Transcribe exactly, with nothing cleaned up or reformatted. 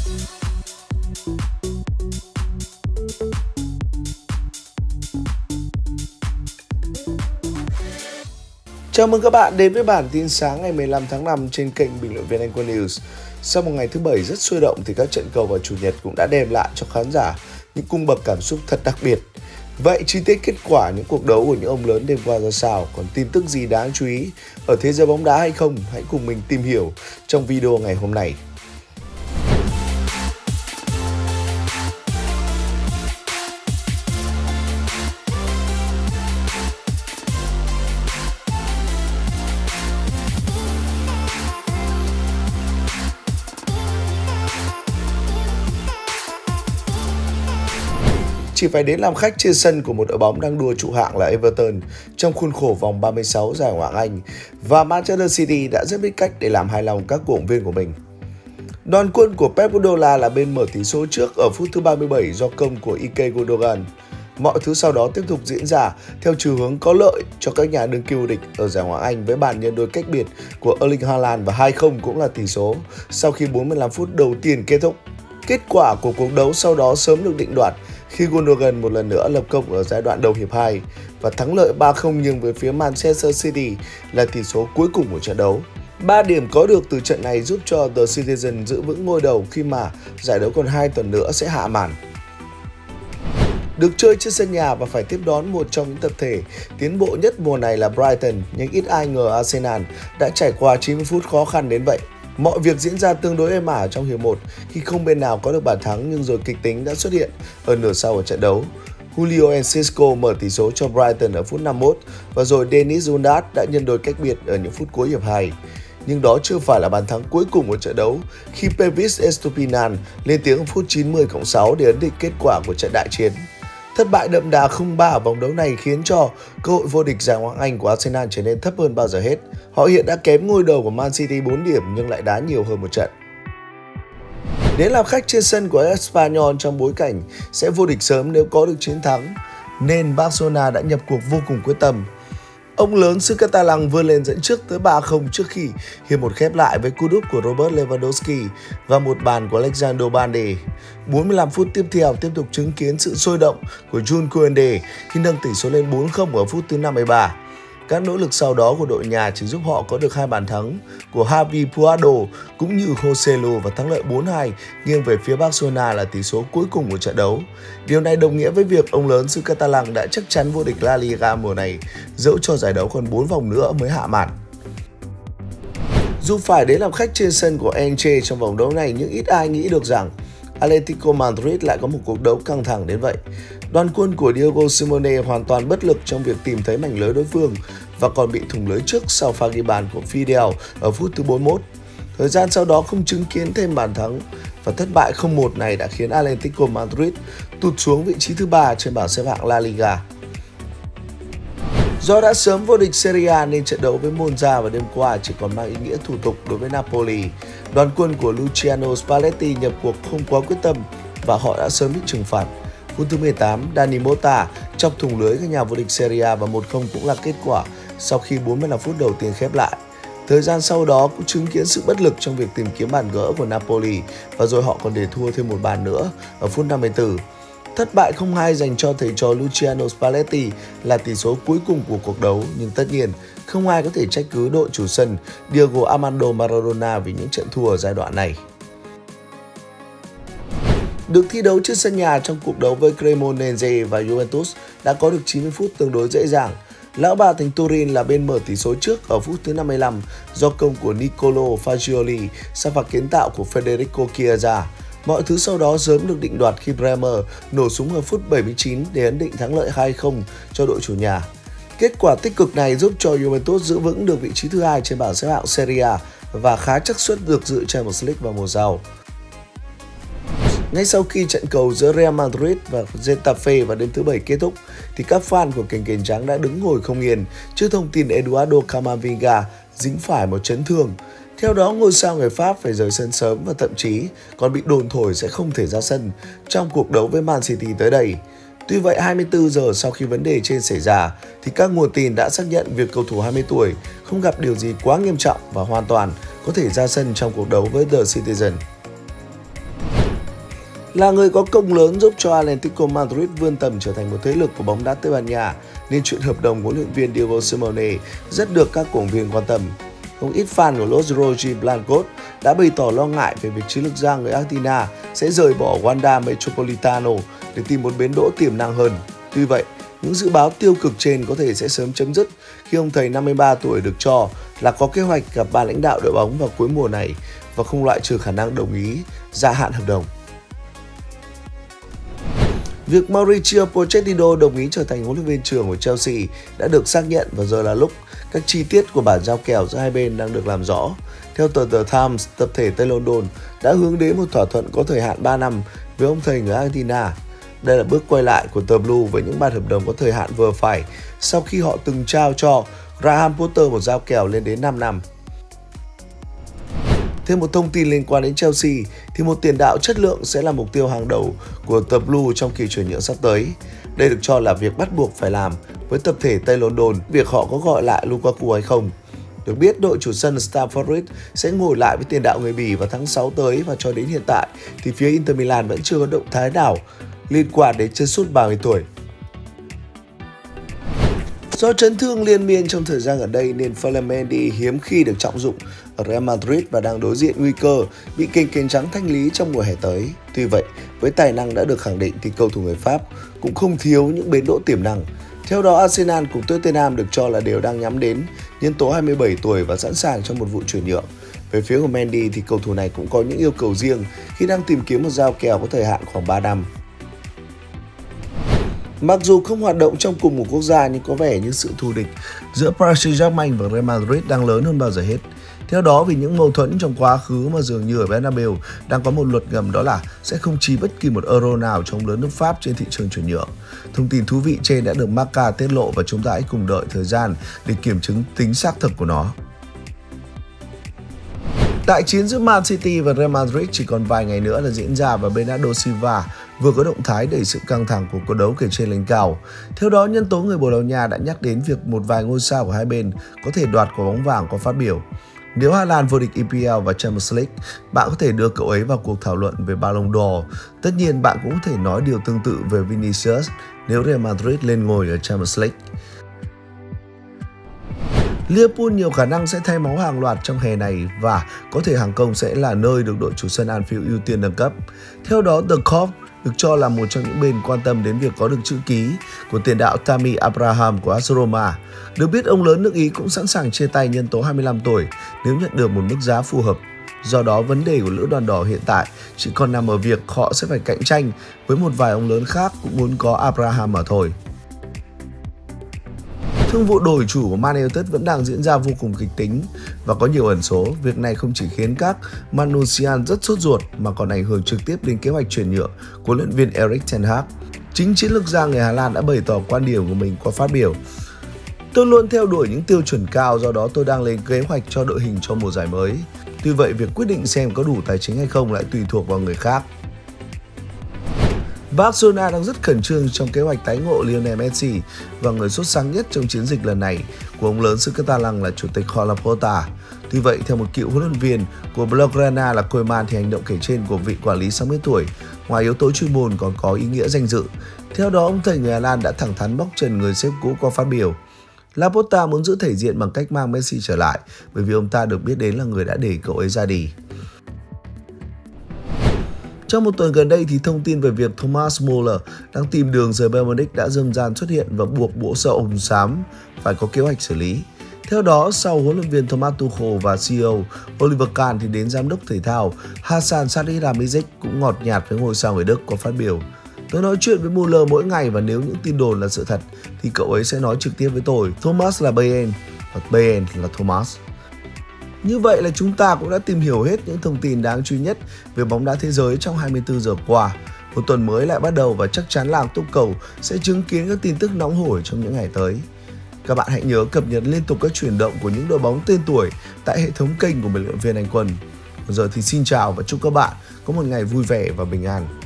Chào mừng các bạn đến với bản tin sáng ngày mười lăm tháng năm trên kênh bình luận viên Anh Quân News. Sau một ngày thứ bảy rất sôi động thì các trận cầu vào chủ nhật cũng đã đem lại cho khán giả những cung bậc cảm xúc thật đặc biệt. Vậy chi tiết kết quả những cuộc đấu của những ông lớn đêm qua ra sao? Còn tin tức gì đáng chú ý ở thế giới bóng đá hay không? Hãy cùng mình tìm hiểu trong video ngày hôm nay. Chỉ phải đến làm khách trên sân của một đội bóng đang đua trụ hạng là Everton trong khuôn khổ vòng ba mươi sáu giải Ngoại hạng Anh, và Manchester City đã rất biết cách để làm hài lòng các cổ động viên của mình. Đoàn quân của Pep Guardiola là bên mở tỷ số trước ở phút thứ ba mươi bảy do công của Ilkay Gundogan. Mọi thứ sau đó tiếp tục diễn ra theo chiều hướng có lợi cho các nhà đương kim vô địch ở giải Ngoại hạng Anh với bàn nhân đôi cách biệt của Erling Haaland, và hai không cũng là tỷ số sau khi bốn mươi lăm phút đầu tiên kết thúc. Kết quả của cuộc đấu sau đó sớm được định đoạt khi Gundogan một lần nữa lập công ở giai đoạn đầu hiệp hai, và thắng lợi ba không nghiêng về phía Manchester City là tỷ số cuối cùng của trận đấu. ba điểm có được từ trận này giúp cho The Citizen giữ vững ngôi đầu khi mà giải đấu còn hai tuần nữa sẽ hạ màn. Được chơi trên sân nhà và phải tiếp đón một trong những tập thể tiến bộ nhất mùa này là Brighton, nhưng ít ai ngờ Arsenal đã trải qua chín mươi phút khó khăn đến vậy. Mọi việc diễn ra tương đối êm ả trong hiệp một khi không bên nào có được bàn thắng, nhưng rồi kịch tính đã xuất hiện ở nửa sau của trận đấu. Julio Enciso mở tỷ số cho Brighton ở phút năm mươi mốt và rồi Dennis Undav đã nhân đôi cách biệt ở những phút cuối hiệp hai. Nhưng đó chưa phải là bàn thắng cuối cùng của trận đấu khi Pervis Estupiñán lên tiếng ở phút chín mươi cộng sáu để ấn định kết quả của trận đại chiến. Thất bại đậm đà không ba ở vòng đấu này khiến cho cơ hội vô địch giải Ngoại hạng Anh của Arsenal trở nên thấp hơn bao giờ hết. Họ hiện đã kém ngôi đầu của Man City bốn điểm nhưng lại đá nhiều hơn một trận. Đến làm khách trên sân của Espanyol trong bối cảnh sẽ vô địch sớm nếu có được chiến thắng, nên Barcelona đã nhập cuộc vô cùng quyết tâm. Ông lớn xứ Catalan vươn lên dẫn trước tới ba không trước khi hiệp một khép lại với cú đúp của Robert Lewandowski và một bàn của Alexandre Balde. bốn mươi lăm phút tiếp theo tiếp tục chứng kiến sự sôi động của Jules Koundé khi nâng tỷ số lên bốn không ở phút thứ năm mươi ba. Các nỗ lực sau đó của đội nhà chỉ giúp họ có được hai bàn thắng của Javi Puado cũng như Joselu và thắng lợi bốn hai nghiêng về phía Barcelona là tỷ số cuối cùng của trận đấu. Điều này đồng nghĩa với việc ông lớn xứ Catalan đã chắc chắn vô địch La Liga mùa này, dẫu cho giải đấu còn bốn vòng nữa mới hạ màn. Dù phải đến làm khách trên sân của Elche trong vòng đấu này, nhưng ít ai nghĩ được rằng Atletico Madrid lại có một cuộc đấu căng thẳng đến vậy. Đoàn quân của Diego Simeone hoàn toàn bất lực trong việc tìm thấy mảnh lưới đối phương và còn bị thủng lưới trước sau pha ghi bàn của Fidel ở phút thứ bốn mươi mốt. Thời gian sau đó không chứng kiến thêm bàn thắng, và thất bại không một này đã khiến Atletico Madrid tụt xuống vị trí thứ ba trên bảng xếp hạng La Liga. Do đã sớm vô địch Serie A nên trận đấu với Monza vào đêm qua chỉ còn mang ý nghĩa thủ tục đối với Napoli. Đoàn quân của Luciano Spalletti nhập cuộc không quá quyết tâm và họ đã sớm bị trừng phạt. Phút thứ mười tám, Dani Mota chọc thủng lưới các nhà vô địch Serie A và một không cũng là kết quả sau khi bốn mươi lăm phút đầu tiên khép lại. Thời gian sau đó cũng chứng kiến sự bất lực trong việc tìm kiếm bàn gỡ của Napoli và rồi họ còn để thua thêm một bàn nữa ở phút năm mươi tư. Thất bại không hai dành cho thầy trò Luciano Spalletti là tỷ số cuối cùng của cuộc đấu, nhưng tất nhiên không ai có thể trách cứ đội chủ sân Diego Armando Maradona vì những trận thua ở giai đoạn này. Được thi đấu trên sân nhà trong cuộc đấu với Cremonese và Juventus đã có được chín mươi phút tương đối dễ dàng. Lão bà thành Turin là bên mở tỷ số trước ở phút thứ năm mươi lăm do công của Nicolo Fagioli sau pha kiến tạo của Federico Chiesa. Mọi thứ sau đó sớm được định đoạt khi Bremer nổ súng ở phút bảy mươi chín để ấn định thắng lợi hai không cho đội chủ nhà. Kết quả tích cực này giúp cho Juventus giữ vững được vị trí thứ hai trên bảng xếp hạng Serie A và khá xác suất được dự Champions League vào mùa sau. Ngay sau khi trận cầu giữa Real Madrid và Getafe vào đêm thứ bảy kết thúc, thì các fan của kền kền trắng đã đứng ngồi không yên trước thông tin Eduardo Camavinga dính phải một chấn thương. Theo đó, ngôi sao người Pháp phải rời sân sớm và thậm chí còn bị đồn thổi sẽ không thể ra sân trong cuộc đấu với Man City tới đây. Tuy vậy, hai mươi tư giờ sau khi vấn đề trên xảy ra, thì các nguồn tin đã xác nhận việc cầu thủ hai mươi tuổi không gặp điều gì quá nghiêm trọng và hoàn toàn có thể ra sân trong cuộc đấu với The Citizen. Là người có công lớn giúp cho Atletico Madrid vươn tầm trở thành một thế lực của bóng đá Tây Ban Nha, nên chuyện hợp đồng của huấn luyện viên Diego Simeone rất được các cổ động viên quan tâm. Không ít fan của Los Rojiblancos đã bày tỏ lo ngại về việc chiến lược gia người Argentina sẽ rời bỏ Wanda Metropolitano để tìm một bến đỗ tiềm năng hơn. Tuy vậy, những dự báo tiêu cực trên có thể sẽ sớm chấm dứt khi ông thầy năm mươi ba tuổi được cho là có kế hoạch gặp ban lãnh đạo đội bóng vào cuối mùa này và không loại trừ khả năng đồng ý gia hạn hợp đồng. Việc Mauricio Pochettino đồng ý trở thành huấn luyện viên trưởng của Chelsea đã được xác nhận và giờ là lúc các chi tiết của bản giao kèo giữa hai bên đang được làm rõ. Theo tờ The Times, tập thể Tây London đã hướng đến một thỏa thuận có thời hạn ba năm với ông thầy người Argentina. Đây là bước quay lại của tờ Blue với những bản hợp đồng có thời hạn vừa phải sau khi họ từng trao cho Graham Potter một giao kèo lên đến năm năm. Thêm một thông tin liên quan đến Chelsea thì một tiền đạo chất lượng sẽ là mục tiêu hàng đầu của tờ Blue trong kỳ chuyển nhượng sắp tới. Đây được cho là việc bắt buộc phải làm với tập thể Tây London, việc họ có gọi lại Lukaku hay không. Được biết, đội chủ sân Stamford Bridge sẽ ngồi lại với tiền đạo người Bỉ vào tháng sáu tới và cho đến hiện tại thì phía Inter Milan vẫn chưa có động thái nào liên quan đến chân sút ba mươi tuổi. Do chấn thương liên miên trong thời gian gần đây nên Ferland Mendy hiếm khi được trọng dụng ở Real Madrid và đang đối diện nguy cơ bị kênh kênh trắng thanh lý trong mùa hè tới. Tuy vậy, với tài năng đã được khẳng định thì cầu thủ người Pháp cũng không thiếu những bến đỗ tiềm năng. Theo đó, Arsenal cùng Tottenham được cho là đều đang nhắm đến nhân tố hai mươi bảy tuổi và sẵn sàng cho một vụ chuyển nhượng. Về phía của Mendy thì cầu thủ này cũng có những yêu cầu riêng khi đang tìm kiếm một giao kèo có thời hạn khoảng ba năm. Mặc dù không hoạt động trong cùng một quốc gia nhưng có vẻ như sự thù địch giữa Paris Saint-Germain và Real Madrid đang lớn hơn bao giờ hết. Theo đó, vì những mâu thuẫn trong quá khứ mà dường như ở Bernabeu đang có một luật ngầm, đó là sẽ không chi bất kỳ một euro nào trong lớn nước Pháp trên thị trường chuyển nhượng. Thông tin thú vị trên đã được Marca tiết lộ và chúng ta hãy cùng đợi thời gian để kiểm chứng tính xác thực của nó. Đại chiến giữa Man City và Real Madrid chỉ còn vài ngày nữa là diễn ra và Bernardo Silva vừa có động thái đẩy sự căng thẳng của cuộc đấu kể trên lên cao. Theo đó, nhân tố người Bồ Đào Nha đã nhắc đến việc một vài ngôi sao của hai bên có thể đoạt quả bóng vàng có phát biểu. Nếu Haaland vô địch e pê lờ và Champions League, bạn có thể đưa cậu ấy vào cuộc thảo luận về Ballon d'Or. Tất nhiên, bạn cũng có thể nói điều tương tự về Vinicius nếu Real Madrid lên ngôi ở Champions League. Liverpool nhiều khả năng sẽ thay máu hàng loạt trong hè này và có thể hàng công sẽ là nơi được đội chủ sân Anfield ưu tiên nâng cấp. Theo đó, The Corp được cho là một trong những bên quan tâm đến việc có được chữ ký của tiền đạo Tammy Abraham của a ét Roma. Được biết, ông lớn nước Ý cũng sẵn sàng chia tay nhân tố hai mươi lăm tuổi nếu nhận được một mức giá phù hợp. Do đó, vấn đề của lữ đoàn đỏ hiện tại chỉ còn nằm ở việc họ sẽ phải cạnh tranh với một vài ông lớn khác cũng muốn có Abraham mà thôi. Thương vụ đổi chủ của Man United vẫn đang diễn ra vô cùng kịch tính và có nhiều ẩn số. Việc này không chỉ khiến các Manusian rất sốt ruột mà còn ảnh hưởng trực tiếp đến kế hoạch chuyển nhượng của huấn luyện viên Erik ten Hag. Chính chiến lược gia người Hà Lan đã bày tỏ quan điểm của mình qua phát biểu: "Tôi luôn theo đuổi những tiêu chuẩn cao, do đó tôi đang lên kế hoạch cho đội hình cho mùa giải mới. Tuy vậy, việc quyết định xem có đủ tài chính hay không lại tùy thuộc vào người khác." Barcelona đang rất khẩn trương trong kế hoạch tái ngộ Lionel Messi và người xuất sắc nhất trong chiến dịch lần này của ông lớn xứ Catalan là chủ tịch Joan Laporta. Tuy vậy, theo một cựu huấn luyện viên của Blaugrana là Koeman thì hành động kể trên của vị quản lý sáu mươi tuổi ngoài yếu tố chuyên môn còn có ý nghĩa danh dự. Theo đó, ông thầy người Hà Lan đã thẳng thắn bóc trần người sếp cũ qua phát biểu: "Laporta muốn giữ thể diện bằng cách mang Messi trở lại bởi vì ông ta được biết đến là người đã để cậu ấy ra đi." Trong một tuần gần đây thì thông tin về việc Thomas Muller đang tìm đường rời Bayern Munich đã dâng dàn xuất hiện và buộc bộ sậu hồng xám phải có kế hoạch xử lý. Theo đó, sau huấn luyện viên Thomas Tuchel và xê e ô Oliver Kahn thì đến giám đốc thể thao Hasan Salihamidzic cũng ngọt nhạt với ngôi sao người Đức có phát biểu: "Tôi nói chuyện với Muller mỗi ngày và nếu những tin đồn là sự thật thì cậu ấy sẽ nói trực tiếp với tôi. Thomas là Bayern và Bayern là Thomas." Như vậy là chúng ta cũng đã tìm hiểu hết những thông tin đáng chú ý nhất về bóng đá thế giới trong hai mươi tư giờ qua. Một tuần mới lại bắt đầu và chắc chắn làng túc cầu sẽ chứng kiến các tin tức nóng hổi trong những ngày tới. Các bạn hãy nhớ cập nhật liên tục các chuyển động của những đội bóng tên tuổi tại hệ thống kênh của bình luận viên Anh Quân. Còn giờ thì xin chào và chúc các bạn có một ngày vui vẻ và bình an.